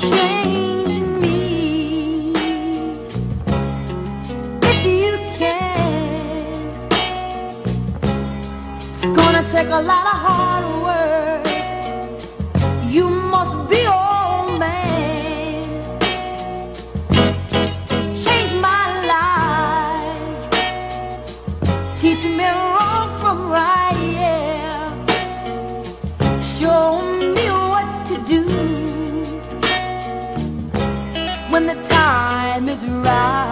change me if you can. It's gonna take a lot of hard work. You must be old man. Change my life, teach me wrong from right, yeah. Show me what to do when the time is right.